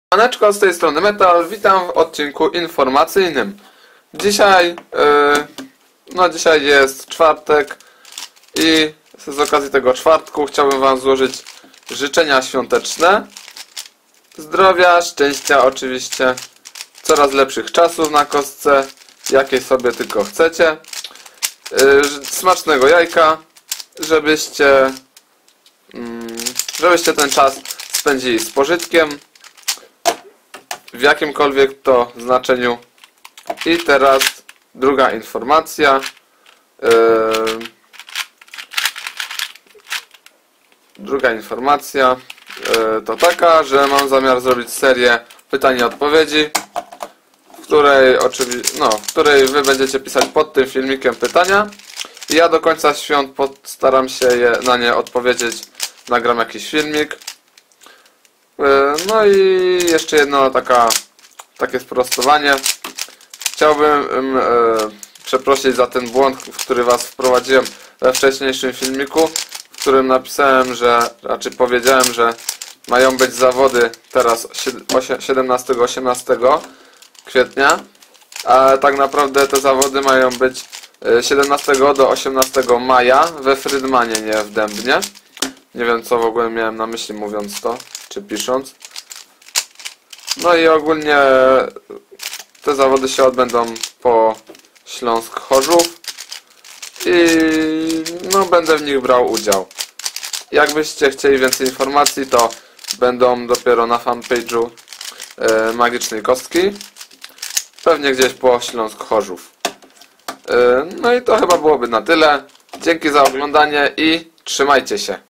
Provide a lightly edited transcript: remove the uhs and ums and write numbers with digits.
Siemaneczko, z tej strony Metal, witam w odcinku informacyjnym. Dzisiaj jest czwartek i z okazji tego czwartku chciałbym wam złożyć życzenia świąteczne. Zdrowia, szczęścia oczywiście, coraz lepszych czasów na kostce, jakie sobie tylko chcecie. Smacznego jajka, żebyście ten czas spędzili z pożytkiem, w jakimkolwiek to znaczeniu. I teraz druga informacja. To taka, że mam zamiar zrobić serię pytań i odpowiedzi, w której wy będziecie pisać pod tym filmikiem pytania. I ja do końca świąt postaram się na nie odpowiedzieć. Nagram jakiś filmik. No i jeszcze jedno takie sprostowanie. Chciałbym przeprosić za ten błąd, w który was wprowadziłem we wcześniejszym filmiku, w którym napisałem, powiedziałem, że mają być zawody teraz 17-18 kwietnia, a tak naprawdę te zawody mają być 17 do 18 maja we Frydmanie, nie w Dębnie. Nie wiem, co w ogóle miałem na myśli mówiąc to, czy pisząc. No i ogólnie te zawody się odbędą po Śląsk-Chorzów i będę w nich brał udział. Jakbyście chcieli więcej informacji, to będą dopiero na fanpage'u Magicznej Kostki. Pewnie gdzieś po Śląsk-Chorzów. No i to chyba byłoby na tyle. Dzięki za oglądanie i trzymajcie się.